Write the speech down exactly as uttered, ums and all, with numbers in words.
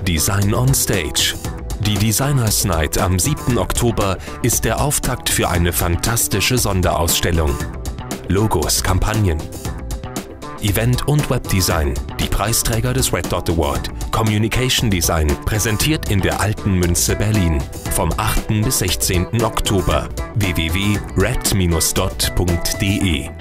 Design on Stage. Die Designers Night am siebten Oktober ist der Auftakt für eine fantastische Sonderausstellung. Logos, Kampagnen, Event- und Webdesign, die Preisträger des Red Dot Award, Communication Design, präsentiert in der Alten Münze Berlin vom achten bis sechzehnten Oktober. w w w punkt red Bindestrich dot punkt de